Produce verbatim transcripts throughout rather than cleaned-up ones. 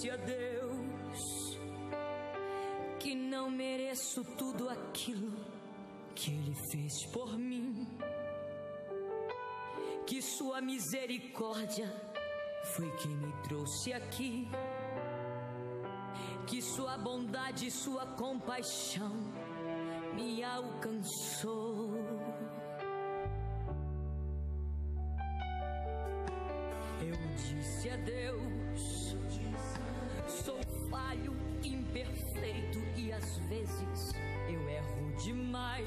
disse a Deus que não mereço tudo aquilo que Ele fez por mim, que Sua misericórdia foi quem me trouxe aqui, que Sua bondade e Sua compaixão me alcançou. Eu disse a Deus: sou falho, imperfeito e às vezes eu erro demais.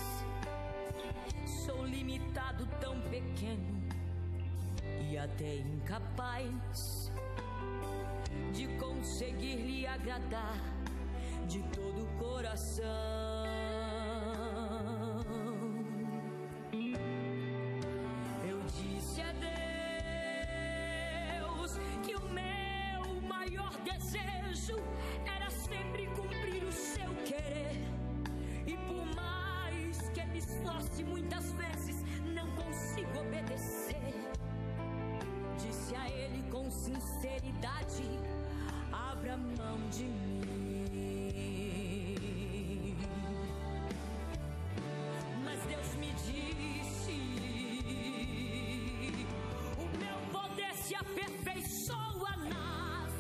Sou limitado, tão pequeno e até incapaz de conseguir lhe agradar de todo o coração. Eu disse a Deus que o meu maior desejo era sempre cumprir o seu querer, e por mais que me esforce, muitas vezes não consigo obedecer. Disse a Ele com sinceridade: abra mão de mim. Mas Deus me disse: o meu poder se aperfeiçoa nas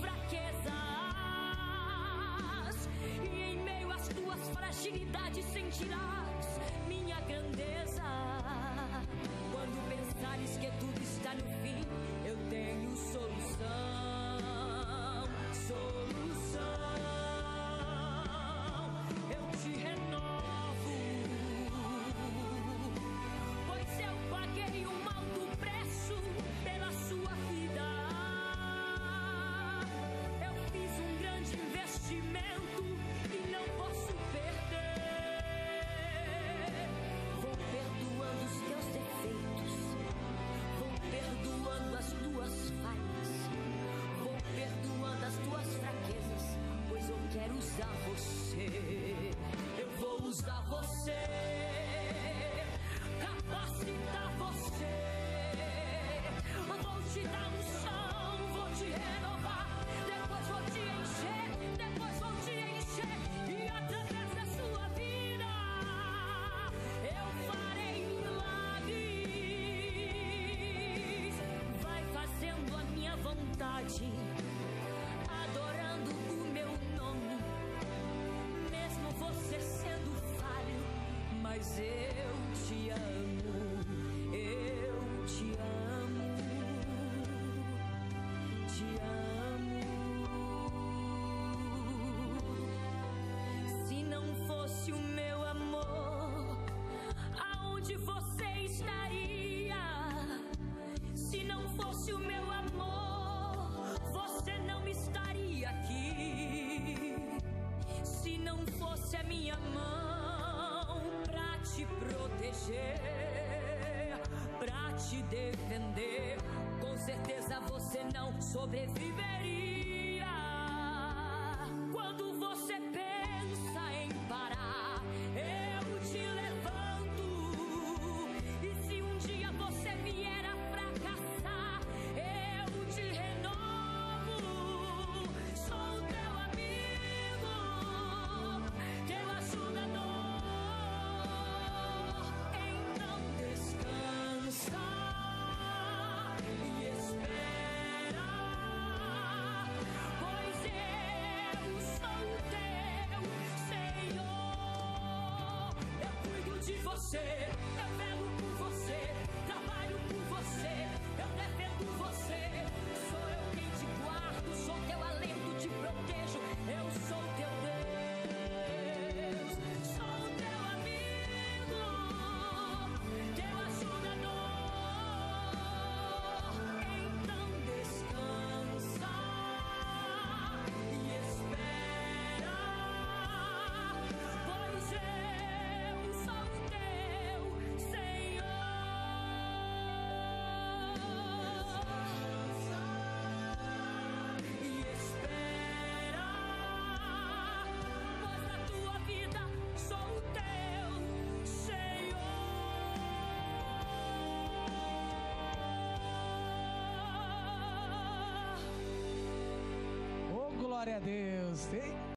fraquezas, e em meio às tuas fragilidades sentirás minha grandeza. Quando pensares que tudo está no fim, eu tenho solução, solução. Eu te renovo, pois eu paguei um alto preço pela sua vida. Eu fiz um grande investimento e não posso perder. Vou perdoando os teus defeitos, vou perdoando as tuas falhas, vou perdoando as tuas fraquezas, pois eu quero usar você. Eu vou usar você, capacitar você. Vou te dar um chão, vou te renovar, depois vou te encher, depois vou te encher, e através da sua vida eu farei milagres. Vai fazendo a minha vontade, adorando o meu nome, mesmo você sendo falho, mas eu te amo, eu te amo, te amo. Se não fosse o meu amor, aonde você estaria? Se não fosse o meu amor, você não estaria aqui. Se não fosse a minha mão pra te proteger, pra te defender, com certeza você não sobreviveria. Quando você pensa em parar, eu te levanto. E se um dia você vier a fracassar, eu te renovo. Sou teu amigo, teu ajudador. Então descansa e espera, pois eu sou teu Senhor. Eu cuido de você, eu velo por você, trabalho por você, eu defendo você. Sou eu quem te guardo, sou teu alento, te protejo. Eu sou teu Deus, sou teu amigo, teu ajudador. Então descansa e espera, pois eu sou teu Glória a Deus.